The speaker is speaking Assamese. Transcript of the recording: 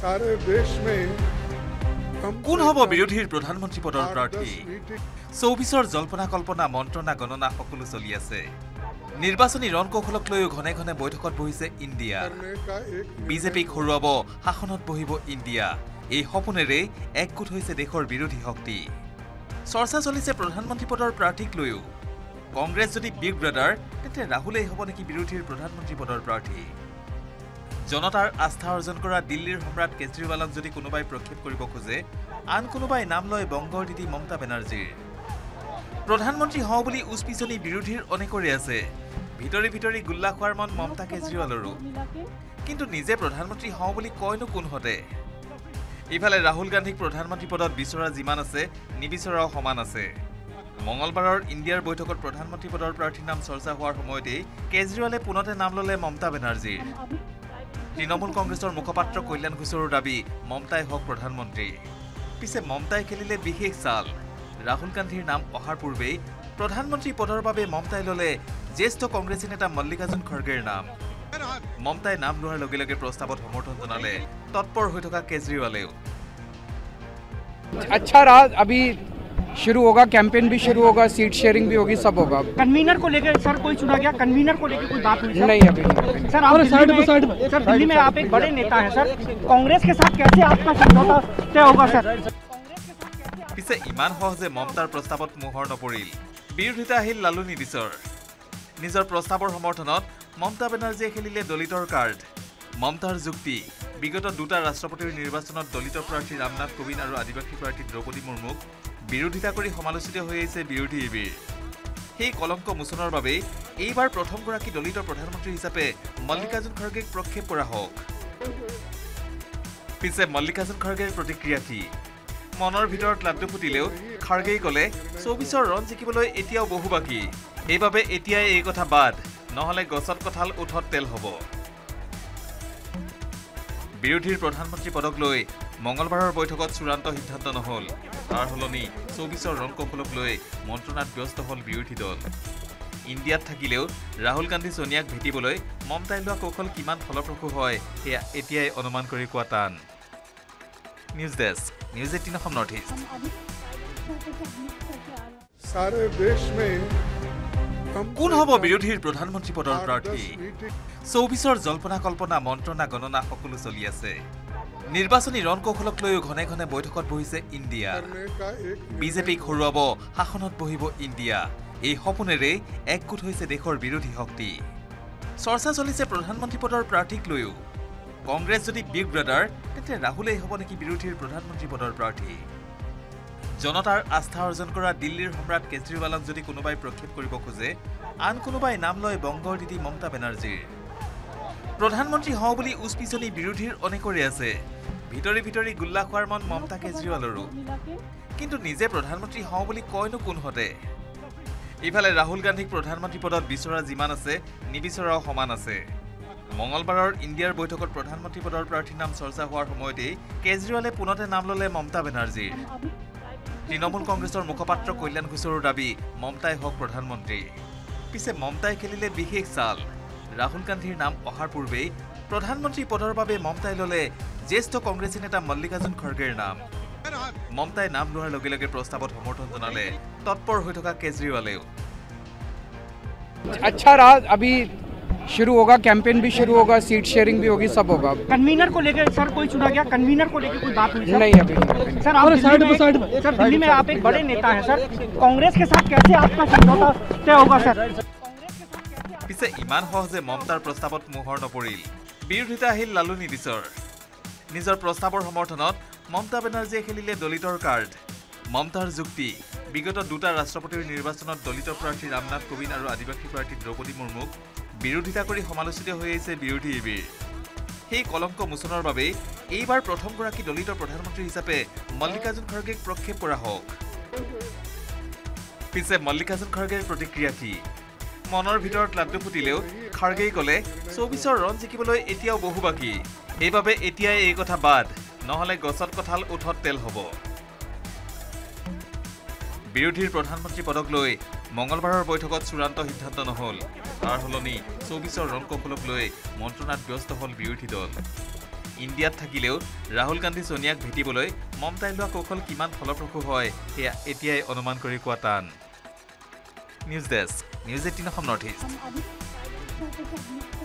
सारे देश में কোন হ'ব বিৰোধীৰ প্ৰধানমন্ত্ৰী পদৰ প্ৰাৰ্থী ২৪ৰ জল্পনা কল্পনা মন্ত্ৰণা গণনা সকলো চলি আছে নিৰ্বাচনী ৰণকৌশলক লৈ ঘনে ঘনে বৈঠকত বহিছে ইণ্ডিয়া বিজেপিক হৰুৱাব শাসনত বহিব ইণ্ডিয়া এই সপোনেৰে একগোট হৈছে দেশৰ বিৰোধী শক্তি চৰ্চা চলিছে প্ৰধানমন্ত্ৰী পদৰ প্ৰাৰ্থীক লৈও কংগ্ৰেছ যদি বিগ ব্ৰাদাৰ তেন্তে ৰাহুলেই হ'ব নেকি বিৰোধীৰ প্ৰধানমন্ত্ৰী পদৰ প্ৰাৰ্থী জনতাৰ আস্থা অৰ্জন কৰা দিল্লীৰ সম্ৰাট কেজৰিৱালক যদি কোনোবাই প্ৰক্ষেপ কৰিব খোজে আন কোনোবাই নাম লয় বংগৰ দিদি মমতা বেনাৰ্জীৰ প্ৰধানমন্ত্ৰী হওঁ বুলি উচপিছনি বিৰোধীৰ অনেকৰে আছে ভিতৰি ভিতৰি গুল্লা খোৱাৰ মন মমতা কেজৰিৱালৰো কিন্তু নিজে প্ৰধানমন্ত্ৰী হওঁ বুলি কয়নো কোনহতে ইফালে ৰাহুল গান্ধীক প্ৰধানমন্ত্ৰী পদত বিচৰা যিমান আছে নিবিচৰাও সমান আছে মঙলবাৰৰ ইণ্ডিয়াৰ বৈঠকত প্ৰধানমন্ত্ৰী পদৰ প্ৰাৰ্থীৰ নাম চৰ্চা হোৱাৰ সময়তেই কেজৰিৱালে পুনতে নাম ল'লে মমতা বেনাৰ্জীৰ তৃণমূল কংগ্ৰেছৰ মুখপাত্ৰ কল্যাণ ঘোষৰৰ দাবী মমতাই হওক প্ৰধানমন্ত্ৰী পিছে মমতাই খেলিলে বিশেষ চাল ৰাহুল গান্ধীৰ নাম অহাৰ পূৰ্বেই প্ৰধানমন্ত্ৰী পদৰ বাবে মমতাই ল'লে জ্যেষ্ঠ কংগ্ৰেছী নেতা মল্লিকাৰ্জুন খৰ্গেৰ নাম মমতাই নাম লোৱাৰ লগে লগে প্ৰস্তাৱত সমৰ্থন জনালে তৎপৰ হৈ থকা কেজৰিৱালেও अच्छा रहा अभी शुरू होगा कैंपेन भी शुरू होगा सीट शेयरिंग भी होगी सब होगा कन्वीनर को लेकर सर कोई चुना गया कन्वीनर को लेकर कोई बात हुई नहीं अभी सर आप दिल्ली में आप एक बड़े नेता हैं सर कांग्रेस के साथ कैसे आपका समझौता तय होगा सर পিছে ইমান সহজে মমতাৰ প্ৰস্তাৱত মোহৰ নপৰিল বিৰোধিতা আহিল লালু নিদিছৰ নিজৰ প্ৰস্তাৱৰ সমৰ্থনত মমতা বেনাৰ্জীয়ে খেলিলে দলিতৰ কাৰ্ড মমতাৰ যুক্তি বিগত দুটা ৰাষ্ট্ৰপতিৰ নিৰ্বাচনত দলিত প্ৰাৰ্থী ৰামনাথ কোবিন্দ আৰু আদিবাসী প্ৰাৰ্থী দ্ৰৌপদী মুৰ্মুক বিৰোধিতা কৰি সমালোচিত হৈ আহিছে বিৰোধী শিবিৰ সেই কলংক মোচনৰ বাবে এইবাৰ প্ৰথমগৰাকী দলিত প্ৰধানমন্ত্ৰী হিচাপে মল্লিকাৰ্জুন খৰ্গেক প্ৰক্ষেপ কৰা হওক পিছে মল্লিকাৰ্জুন খৰ্গেৰ প্ৰতিক্ৰিয়া কি মনৰ ভিতৰত লাড্ডু ফুটিলেও খৰ্গেই ক'লে ২৪ৰ ৰণ জিকিবলৈ এতিয়াও বহু বাকী এইবাবে এতিয়াই এই কথা বাদ নহলে গছত কঁঠাল উঠত তেল হ'ব বিৰোধীৰ প্ৰধানমন্ত্ৰী পদক লৈ মঙলবাৰৰ বৈঠকত চূড়ান্ত সিদ্ধান্ত নহল তাৰ হলনি ২৪ৰ ৰণকৌশলক লৈ মন্ত্ৰণাত ব্যস্ত হল বিৰোধী দল ইণ্ডিয়াত থাকিলেও ৰাহুল গান্ধী সোনিয়াক ভেটিবলৈ মমতাই লোৱা কৌশল কিমান ফলপ্ৰসূ হয় সেয়া এতিয়াই অনুমান কৰি কোৱা টান news desk News18 Assam Northeast सारे देश में কোন হ'ব বিৰোধীৰ প্ৰধানমন্ত্ৰী পদৰ প্ৰাৰ্থী ২৪ৰ জল্পনা কল্পনা মন্ত্ৰণা গণনা সকলো চলি আছে নিৰ্বাচনী ৰণকৌশলক লৈ ঘনে ঘনে বৈঠকত বহিছে ইণ্ডিয়া বিজেপিক হৰুৱাব শাসনত বহিব ইণ্ডিয়া এই সপোনেৰে একগোট হৈছে দেশৰ বিৰোধী শক্তি চৰ্চা চলিছে প্ৰধানমন্ত্ৰী পদৰ প্ৰাৰ্থীক লৈও কংগ্ৰেছ যদি বিগ ব্ৰাদাৰ তেন্তে ৰাহুলেই হ'ব নেকি বিৰোধীৰ প্ৰধানমন্ত্ৰী পদৰ প্ৰাৰ্থী জনতাৰ আস্থা অৰ্জন কৰা দিল্লীৰ সম্ৰাট কেজৰিৱালক যদি কোনোবাই প্ৰক্ষেপ কৰিব খোজে আন কোনোবাই নাম লয় বংগৰ দিদি মমতা বেনাৰ্জীৰ প্ৰধানমন্ত্ৰী হওঁ বুলি উচপিছনি বিৰোধীৰ অনেকৰে আছে ভিতৰি ভিতৰি গুল্লা খোৱাৰ মন মমতা কেজৰিৱালৰো কিন্তু নিজে প্ৰধানমন্ত্ৰী হওঁ বুলি কয়নো কোনহতে ইফালে ৰাহুল গান্ধীক প্ৰধানমন্ত্ৰী পদত বিচৰা যিমান আছে নিবিচৰাও সমান আছে মঙলবাৰৰ ইণ্ডিয়াৰ বৈঠকত প্ৰধানমন্ত্ৰী পদৰ প্ৰাৰ্থীৰ নাম চৰ্চা হোৱাৰ সময়তেই কেজৰিৱালে পুনতে নাম ল'লে মমতা বেনাৰ্জীৰ তৃণমূল কংগ্ৰেছৰ মুখপাত্ৰ কল্যাণ ঘোষৰৰ দাবী মমতাই হওক প্ৰধানমন্ত্ৰী পিছে মমতাই খেলিলে বিশেষ চাল ৰাহুল গান্ধীৰ নাম অহাৰ পূৰ্বেই প্ৰধানমন্ত্ৰী পদৰ বাবে মমতাই ল'লে জ্যেষ্ঠ কংগ্ৰেছী নেতা মল্লিকাৰ্জুন খৰ্গেৰ নাম মমতাই নাম লোৱাৰ লগে লগে প্ৰস্তাৱত সমৰ্থন জনালে তৎপৰ হৈ থকা কেজৰিৱালেও अच्छा रहा अभी शुरू होगा कैंपेन भी शुरू होगा सीट शेयरिंग भी होगी सब होगा कन्वीनर को लेकर सर कोई चुना गया कन्वीनर को लेकर कोई बात हुई नहीं अभी सर आप दिल्ली में आप एक बड़े नेता हैं सर कांग्रेस के साथ कैसे आपका समझौता तय होगा सर পিছে ইমান সহজে মমতাৰ প্ৰস্তাৱত মোহৰ নপৰিল বিৰোধিতা আহিল লালু নিদিছৰ নিজৰ প্ৰস্তাৱৰ সমৰ্থনত মমতা বেনাৰ্জীয়ে খেলিলে দলিতৰ কাৰ্ড মমতাৰ যুক্তি বিগত দুটা ৰাষ্ট্ৰপতিৰ নিৰ্বাচনত দলিত প্ৰাৰ্থী ৰামনাথ কোবিন্দ আৰু আদিবাসী প্ৰাৰ্থী দ্ৰৌপদী মুৰ্মুক বিৰোধিতা কৰি সমালোচিত হৈ আহিছে বিৰোধী শিবিৰ সেই কলংক মোচনৰ বাবে এইবাৰ প্ৰথমগৰাকী দলিত প্ৰধানমন্ত্ৰী হিচাপে মল্লিকাৰ্জুন খৰ্গেক প্ৰক্ষেপ কৰা হওক পিছে মল্লিকাৰ্জুন খৰ্গেৰ প্ৰতিক্ৰিয়া কি মনৰ ভিতৰত লাড্ডু ফুটিলেও খৰ্গেই ক'লে ২৪ৰ ৰণ জিকিবলৈ এতিয়াও বহু বাকী এইবাবে এতিয়াই এই কথা বাদ নহলে গছত কঁঠাল উঠত তেল হ'ব বিৰোধীৰ প্ৰধানমন্ত্ৰী পদক লৈ মঙলবাৰৰ বৈঠকত চূড়ান্ত সিদ্ধান্ত নহল তাৰ হলনি ২৪ৰ ৰণকৌশলক লৈ মন্ত্ৰণাত ব্যস্ত হল বিৰোধী দল ইণ্ডিয়াত থাকিলেও ৰাহুল গান্ধী সোনিয়াক ভেটিবলৈ মমতাই লোৱা কৌশল কিমান ফলপ্ৰসূ হয় সেয়া এতিয়াই অনুমান কৰি কোৱা টান news desk news 18 Assam north east